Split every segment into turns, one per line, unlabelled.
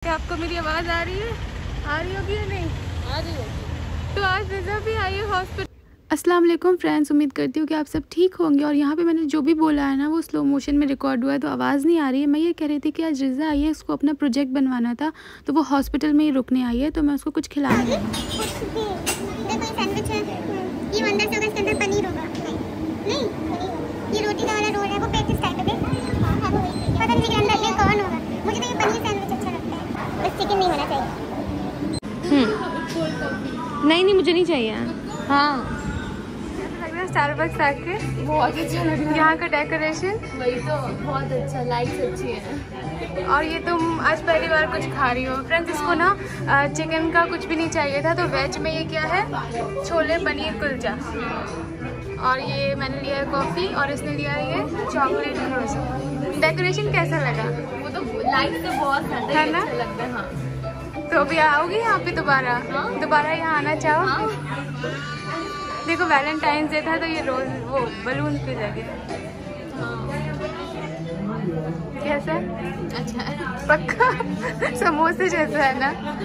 क्या आपको मेरी आवाज़ आ रही है? आ रही होगी या नहीं?
आ रही होगी।
तो आज रिज़ा भी आई है हॉस्पिटल। अस्सलाम वालेकुम फ्रेंड्स, उम्मीद करती हूँ कि आप सब ठीक होंगे। और यहाँ पे मैंने जो भी बोला है ना वो स्लो मोशन में रिकॉर्ड हुआ है, तो आवाज़ नहीं आ रही है। मैं ये कह रही थी कि आज रिज़ा आई है, उसको अपना प्रोजेक्ट बनवाना था, तो वो हॉस्पिटल में ही रुकने आई है, तो मैं उसको कुछ खिलाने लगी।
ये रोटी वाला रोल है, वो पैकेज टाइप है। पता नहीं अंदर ये कौन होगा। मुझे तो ये पनीर सैंडविच अच्छा लगता है, बस चिकन नहीं होना चाहिए।
नहीं मुझे नहीं चाहिए।
हाँ
स्टारबक्स आके
बहुत अच्छा लग रहा है।
यहाँ का डेकोरेशन
वही तो बहुत अच्छा, लाइट्स अच्छी है।
और ये तुम आज पहली बार कुछ खा रही हो। फ्रेंड्स, इसको ना चिकन का कुछ भी नहीं चाहिए था, तो वेज में ये क्या है, छोले पनीर कुलचा। और ये मैंने लिया है कॉफ़ी, और इसने लिया है ये चॉकलेट क्रोसेंट। डेकोरेशन कैसा लगा?
वो तो लाइट तो बहुत
है ना?
अच्छा लगता है। हाँ
तो अभी आओगी यहाँ पे दोबारा? दोबारा यहाँ आना चाहो? देखो वैलेंटाइंस डे था, तो ये रोज वो बलून की जगह कैसा है?
अच्छा है।
पक्का समोसे जैसा है ना।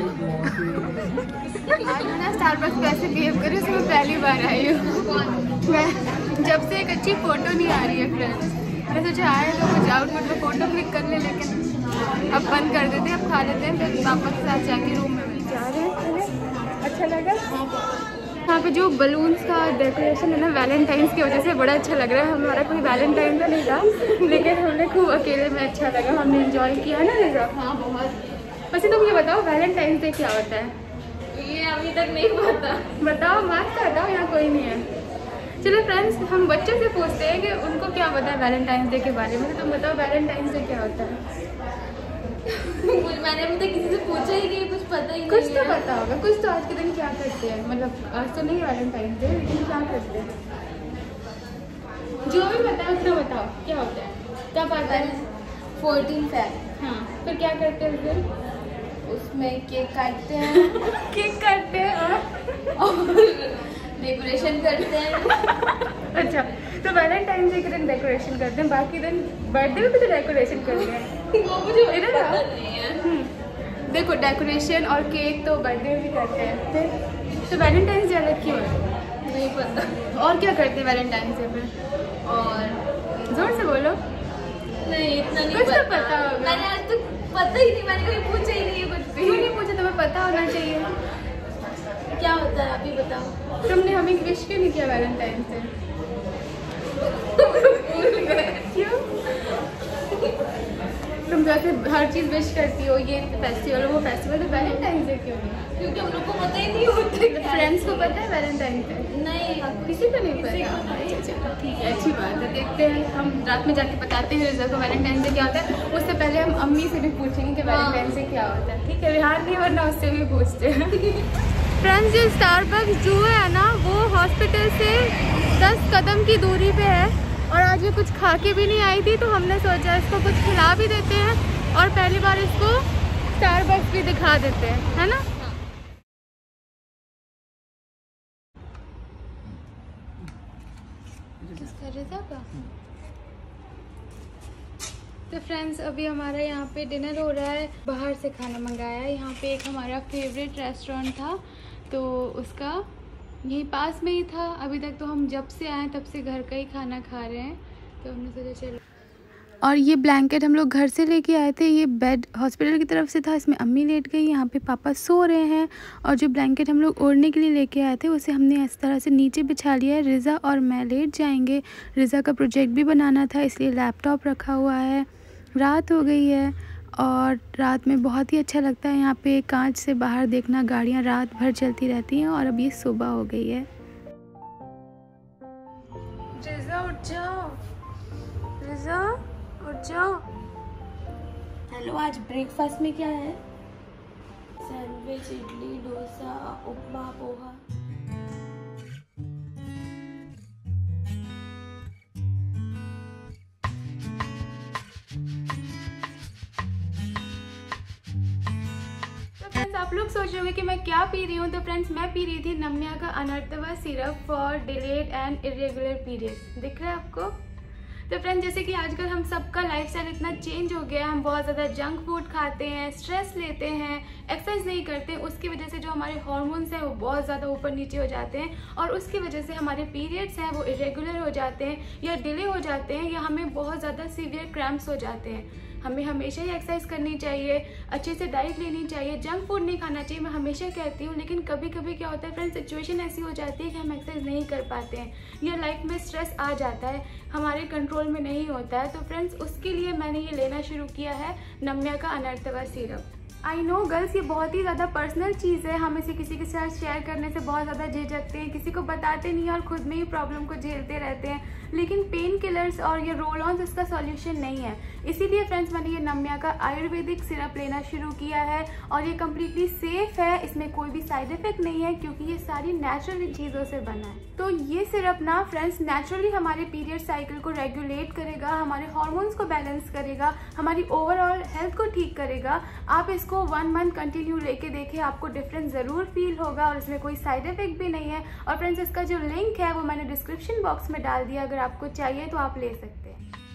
आज ना स्टारबक्स कैसे बिहेव करी, उसमें पहली बार आई हूँ मैं। जब से एक अच्छी फोटो नहीं आ रही है फ्रेंड्स, मैंने सोचा आए तो कुछ आउटफिट में फोटो क्लिक कर ले, लेकिन अब बंद कर देते हैं, अब खा लेते हैं, फिर पापा के साथ जाके रूम में जा रहे हैं। अच्छा लगा? यहाँ पे जो बलून्स का डेकोरेशन है ना, वैलेंटाइंस की वजह से बड़ा अच्छा लग रहा है। हमारा कोई वैलेंटाइन तो नहीं था, लेकिन हमने खूब अकेले में अच्छा लगा, हमने एंजॉय किया ना रिज़ा।
हाँ बहुत।
वैसे तुम ये बताओ वैलेंटाइंस डे क्या होता है?
ये अभी तक नहीं पता।
बताओ, मत बताओ, यहाँ कोई नहीं है। चलो फ्रेंड्स, हम बच्चों से पूछते हैं कि उनको क्या पता है वैलेंटाइंस डे के बारे में। तो तुम बताओ वैलेंटाइंस डे क्या होता है?
मैंने अभी तक किसी से पूछा ही नहीं, कुछ पता ही नहीं।
कुछ तो पता होगा, कुछ तो। आज के दिन क्या करते हैं, मतलब आज तो नहीं वैलेंटाइंस डे, लेकिन क्या करते हैं? जो भी बताओ उतना बताओ, क्या होता है, कब आता है?
14 फेब।
हाँ, फिर क्या करते हैं उस दिन?
उसमें केक काटते हैं
केक काटते हैं
और डेकोरेशन करते हैं।
अच्छा, तो वैलेंटाइन डे के दिन डेकोरेशन करते हैं, बाकी दिन बर्थडे में भी तो डेकोरेशन करते हैं।
वो मुझे
इधर
पता
आओ।
नहीं है।
देखो डेकोरेशन और केक तो बर्थडे में भी करते हैं, फिर तो वैलेंटाइंस डे अलग क्यों है?
नहीं पता।
और क्या करते हैं वैलेंटाइंस डे पे?
और
जोर से बोलो।
नहीं, इतना नहीं
कुछ तो
पता।
पता होगा।
मैंने आज तक पता ही नहीं, मैंने कभी पूछा ही नहीं है कुछ भी।
क्यों नहीं पूछा? तुम्हें पता होना चाहिए।
क्या होता है अभी बताओ।
तुमने हमें विश क्यों नहीं किया वैलेंटाइंस डे? क्यों? तुम जैसे हर चीज़ विश करती हो, ये फेस्टिवल वो फेस्टिवल, तो वैलेंटाइंस डे क्यों नहीं?
क्योंकि हम लोग को पता ही नहीं होता।
फ्रेंड्स को पता है वैलेंटाइंस डे?
नहीं,
किसी को नहीं पता। अच्छा चलो ठीक है, अच्छी बात है। देखते हैं, हम रात में जाके बताते हैं रिज़ा को वैलेंटाइंस डे क्या होता है। उससे पहले हम अम्मी से भी पूछेंगे कि वैलेंटाइंस डे क्या होता है। ठीक है, बिहार नहीं, वरना उससे भी पूछते हैं। फ्रेंड्स, जो स्टारबक्स जो है ना, वो हॉस्पिटल से 10 कदम की दूरी पे है। और आज ये कुछ खा के भी नहीं आई थी, तो हमने सोचा इसको कुछ खिला भी देते हैं, और पहली बार इसको स्टारबक्स भी दिखा देते हैं, है ना? तो फ्रेंड्स, अभी हमारा यहाँ पे डिनर हो रहा है। बाहर से खाना मंगाया है। यहाँ पे एक हमारा फेवरेट रेस्टोरेंट था, तो उसका यहीं पास में ही था। अभी तक तो हम जब से आए तब से घर का ही खाना खा रहे हैं, तो हमने सोचा चलो। और ये ब्लैंकेट हम लोग घर से लेके आए थे, ये बेड हॉस्पिटल की तरफ से था, इसमें अम्मी लेट गई, यहाँ पे पापा सो रहे हैं। और जो ब्लैंकेट हम लोग ओढ़ने के लिए लेके आए थे, उसे हमने इस तरह से नीचे बिछा लिया है। रिज़ा और मैं लेट जाएंगे। रिज़ा का प्रोजेक्ट भी बनाना था, इसलिए लैपटॉप रखा हुआ है। रात हो गई है, और रात में बहुत ही अच्छा लगता है यहाँ पे कांच से बाहर देखना, गाड़ियाँ रात भर चलती रहती हैं। और अब ये सुबह हो गई है। रिज़ा उठ जाओ, रिज़ा उठ जाओ।
हेलो, आज ब्रेकफास्ट में क्या है? सैंडविच, इडली, डोसा, उपमा, पोहा।
आप लोग सोच रहे होंगे कि मैं क्या पी रही हूँ। तो फ्रेंड्स, मैं पी रही थी नम्या का Anarthva syrup for delayed and irregular periods. दिख रहा है आपको? तो फ्रेंड्स, जैसे कि आजकल हम सबका लाइफस्टाइल इतना चेंज हो गया है, हम बहुत ज़्यादा जंक फूड खाते हैं, स्ट्रेस लेते हैं, एक्सरसाइज नहीं करते हैं, उसकी वजह से जो हमारे हार्मोन्स हैं वो बहुत ज़्यादा ऊपर नीचे हो जाते हैं और उसकी वजह से हमारे पीरियड्स हैं वो इरेगुलर हो जाते हैं या डिले हो जाते हैं या हमें बहुत ज़्यादा सीवियर क्रैम्प्स हो जाते हैं। हमें हमेशा ही एक्सरसाइज करनी चाहिए, अच्छे से डाइट लेनी चाहिए, जंक फूड नहीं खाना चाहिए, मैं हमेशा कहती हूँ। लेकिन कभी कभी क्या होता है फ्रेंड्स, सिचुएशन ऐसी हो जाती है कि हम एक्सरसाइज नहीं कर पाते हैं या लाइफ में स्ट्रेस आ जाता है, हमारे कंट्रोल में नहीं होता है। तो फ्रेंड्स, उसके लिए मैंने ये लेना शुरू किया है नम्या का Anarthva syrup. I know girls, ये बहुत ही ज़्यादा पर्सनल चीज़ है, हम इसे किसी के साथ शेयर करने से बहुत ज़्यादा झिझकते हैं, किसी को बताते नहीं हैं और खुद में ही प्रॉब्लम को झेलते रहते हैं। लेकिन पेन किलर्स और ये रोल ऑन्स इसका सॉल्यूशन नहीं है। इसीलिए फ्रेंड्स, मैंने ये नम्या का आयुर्वेदिक सिरप लेना शुरू किया है और ये कम्प्लीटली सेफ है, इसमें कोई भी साइड इफेक्ट नहीं है क्योंकि ये सारी नेचुरल चीज़ों से बना है। तो ये सिरप ना फ्रेंड्स नेचुरली हमारे पीरियड साइकिल को रेगुलेट करेगा, हमारे हार्मोन्स को बैलेंस करेगा, हमारी ओवरऑल हेल्थ को ठीक करेगा। आप इसको 1 मंथ कंटिन्यू लेके देखें, आपको डिफरेंस ज़रूर फील होगा और इसमें कोई साइड इफेक्ट भी नहीं है। और फ्रेंड्स, इसका जो लिंक है वो मैंने डिस्क्रिप्शन बॉक्स में डाल दिया, अगर आपको चाहिए तो आप ले सकते हैं।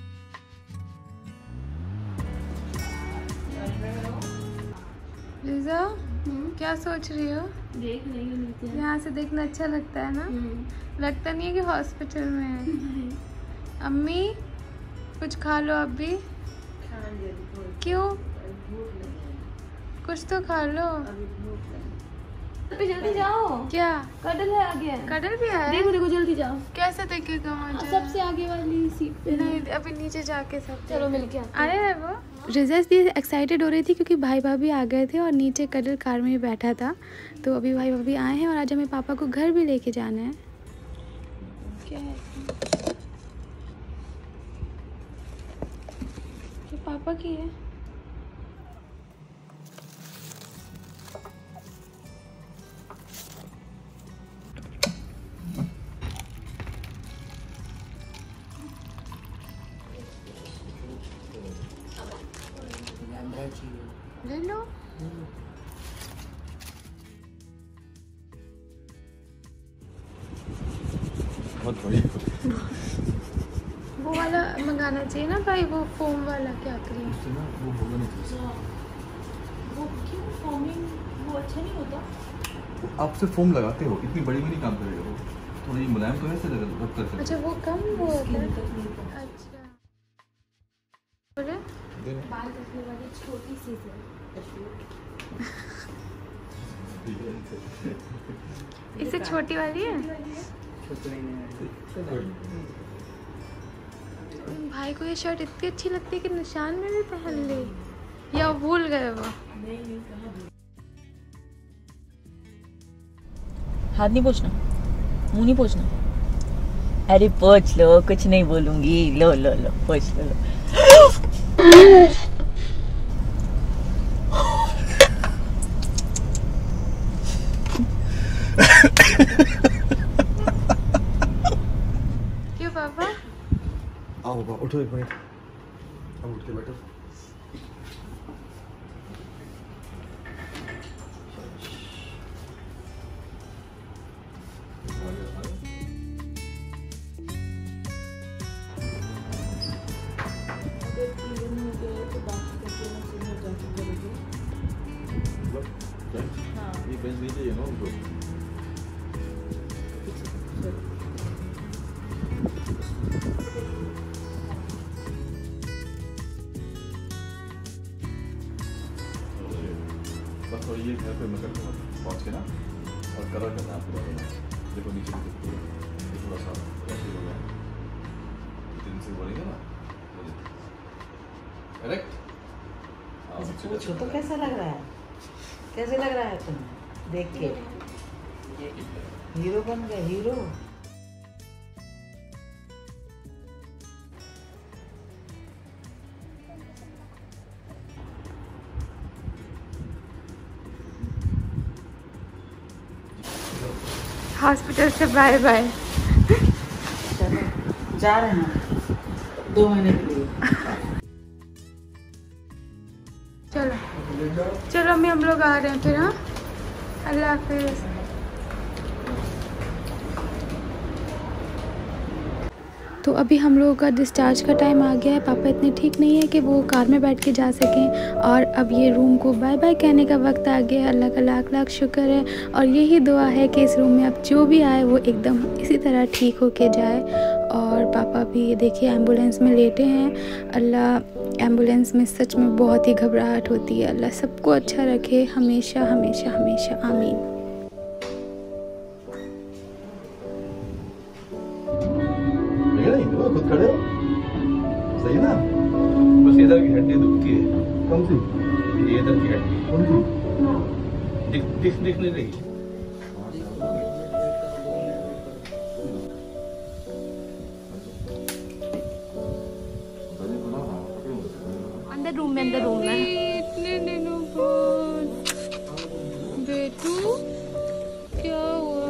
लिज़ा, क्या सोच रही हो?
देख रही हूँ।
यहाँ से देखना अच्छा लगता है ना? लगता नहीं है कि हॉस्पिटल में है। अम्मी कुछ खा लो अब भी। क्यों? कुछ तो खा लो।
जल्दी जाओ।
क्या?
कडल है आगे।
कडल भी है?
देखो देखो, जल्दी जाओ।
कैसे देखेगा मुझे?
सबसे आगे वाली सीट पे।
नहीं, अभी नीचे जाके सब
चलो मिलके
आए हैं वो। रिजल्ट भी एक्साइटेड हो रही थी क्योंकि भाई भाभी आ गए थे और नीचे कडल कार में ही बैठा था। तो अभी भाई भाभी आए हैं और आज हमें पापा को घर भी लेके जाना है। क्या है ये? पापा की है। ले लो। वो वाला मंगाना चाहिए ना भाई, वो फोम वाला। क्या करें?
वो क्यों फोमिंग, वो अच्छा नहीं होता।
आप सिर्फ फोम लगाते हो, इतनी बड़ी में नहीं काम करेगा वो, थोड़ी मुलायम तो ऐसे रब कर सकते।
अच्छा, वो कम वो होता है। अच्छा, बोले
बाल कटने वाली छोटी सी
इससे छोटी वाली है। भाई को ये शर्ट इतनी अच्छी लगती है कि निशान में भी पहन ली, या भूल गए वो?
हाथ नहीं पोंछना, मुंह नहीं पोंछना। अरे पोंछ लो, कुछ नहीं बोलूंगी। लो लो लो, पोंछ लो।
क्यों पापा?
आओ बाबा, उठो एक मिनट। अब उठ के बैठो। ये बेंच नहीं चाहिए ना उनको। बस और ये घर पे मैं करता हूँ पहुँच के ना, और कलर करना है पूरा बना। देखो नीचे भी ये थोड़ा सा ऐसे हो गया, दिन से बोलेंगे ना करेक्ट।
पूछो तो कैसा लग रहा है? कैसे लग रहा है तुम्हें देख के? हीरो बन गए, हीरो।
हॉस्पिटल से बाय बाय।
चलो जा रहे हैं 2 महीने के लिए।
चलो चलो अम्मी, हम लोग आ रहे हैं फिर। हाँ, अल्लाह हाफिज। तो अभी हम लोगों का डिस्चार्ज का टाइम आ गया है। पापा इतने ठीक नहीं है कि वो कार में बैठ के जा सकें, और अब ये रूम को बाय बाय कहने का वक्त आ गया है। अल्लाह का लाख लाख शुक्र है, और यही दुआ है कि इस रूम में अब जो भी आए वो एकदम इसी तरह ठीक होके जाए। और पापा भी ये देखिए एम्बुलेंस में लेटे हैं। अल्लाह एम्बुलेंस में सच में बहुत ही घबराहट होती है। अल्लाह सबको अच्छा रखे हमेशा हमेशा हमेशा, आमीन।
खुद खड़े हो, सही ना? बस इधर की हड्डी दुखती है। कौन सी? ये इधर की हड्डी। कौन सी? दिख नहीं रही।
अंदर रूम में
इतने दिनों बाद बेटू क्या हुआ?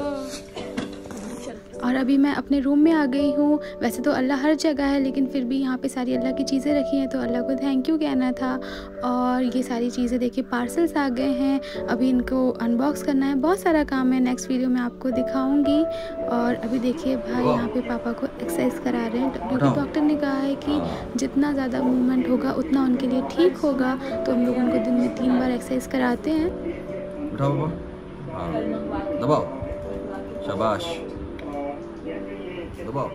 और अभी मैं अपने रूम में आ गई हूँ। वैसे तो अल्लाह हर जगह है, लेकिन फिर भी यहाँ पे सारी अल्लाह की चीज़ें रखी हैं, तो अल्लाह को थैंक यू कहना था। और ये सारी चीज़ें देखिए पार्सल्स आ गए हैं, अभी इनको अनबॉक्स करना है। बहुत सारा काम है, नेक्स्ट वीडियो में आपको दिखाऊंगी। और अभी देखिए भाई यहाँ पे पापा को एक्सरसाइज करा रहे हैं, क्योंकि डॉक्टर ने कहा है कि जितना ज़्यादा मूवमेंट होगा उतना उनके लिए ठीक होगा। तो हम लोग उनको दिन में 3 बार एक्सरसाइज कराते हैं।
उठाओ बाबा, दबाओ, शाबाश, दबाओ,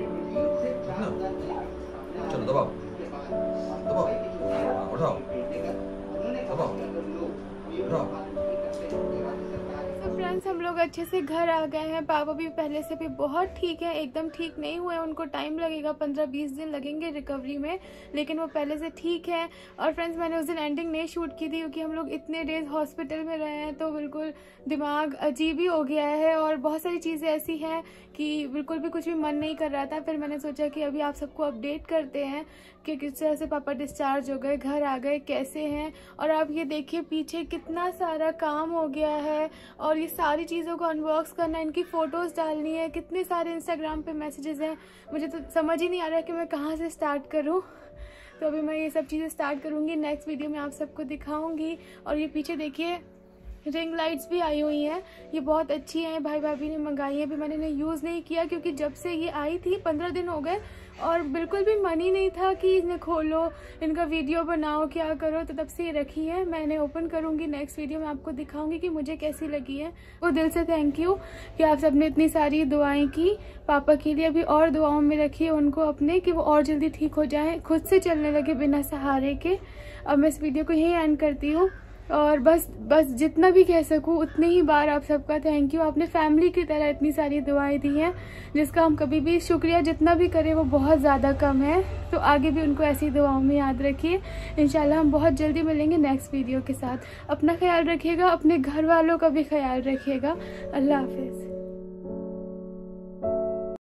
चलो दबाओ, दबाओ, उठाओ, दबाओ, उठाओ।
तो फ्रेंड्स हम लोग अच्छे से घर आ गए हैं। पापा भी पहले से भी बहुत ठीक है, एकदम ठीक नहीं हुए, उनको टाइम लगेगा, 15-20 दिन लगेंगे रिकवरी में, लेकिन वो पहले से ठीक है। और फ्रेंड्स मैंने उस दिन एंडिंग नहीं शूट की थी, क्योंकि हम लोग इतने डेज हॉस्पिटल में रहे हैं, तो बिल्कुल दिमाग अजीब ही हो गया है, और बहुत सारी चीज़ें ऐसी हैं कि बिल्कुल भी कुछ भी मन नहीं कर रहा था। फिर मैंने सोचा कि अभी आप सबको अपडेट करते हैं कि किस तरह से पापा डिस्चार्ज हो गए, घर आ गए, कैसे हैं। और आप ये देखिए पीछे कितना सारा काम हो गया है, और ये सारी चीज़ों को अनबॉक्स करना, इनकी फ़ोटोज़ डालनी है, कितने सारे इंस्टाग्राम पे मैसेजेस हैं, मुझे तो समझ ही नहीं आ रहा है कि मैं कहाँ से स्टार्ट करूँ। तो अभी मैं ये सब चीज़ें स्टार्ट करूँगी, नेक्स्ट वीडियो में आप सबको दिखाऊँगी। और ये पीछे देखिए रिंग लाइट्स भी आई हुई हैं, ये बहुत अच्छी हैं, भाई भाभी ने मंगाई हैं। अभी मैंने इन्हें यूज़ नहीं किया, क्योंकि जब से ये आई थी 15 दिन हो गए, और बिल्कुल भी मन ही नहीं था कि इन्हें खोलो, इनका वीडियो बनाओ, क्या करो। तो तब से ये रखी है, मैं इन्हें ओपन करूँगी, नेक्स्ट वीडियो में आपको दिखाऊँगी कि मुझे कैसी लगी है। वो दिल से थैंक यू कि आप सबने इतनी सारी दुआएं की पापा के लिए। अभी और दुआओं में रखिए उनको अपने, कि वो और जल्दी ठीक हो जाएँ, खुद से चलने लगे बिना सहारे के। अब मैं इस वीडियो को यहीं एंड करती हूँ, और बस जितना भी कह सकूँ उतनी ही बार आप सबका थैंक यू। आपने फैमिली की तरह इतनी सारी दुआएं दी हैं, जिसका हम कभी भी शुक्रिया जितना भी करें वो बहुत ज़्यादा कम है। तो आगे भी उनको ऐसी दुआओं में याद रखिए। इंशाल्लाह हम बहुत जल्दी मिलेंगे नेक्स्ट वीडियो के साथ। अपना ख्याल रखिएगा, अपने घर वालों का भी ख्याल रखिएगा। अल्लाह हाफिज़।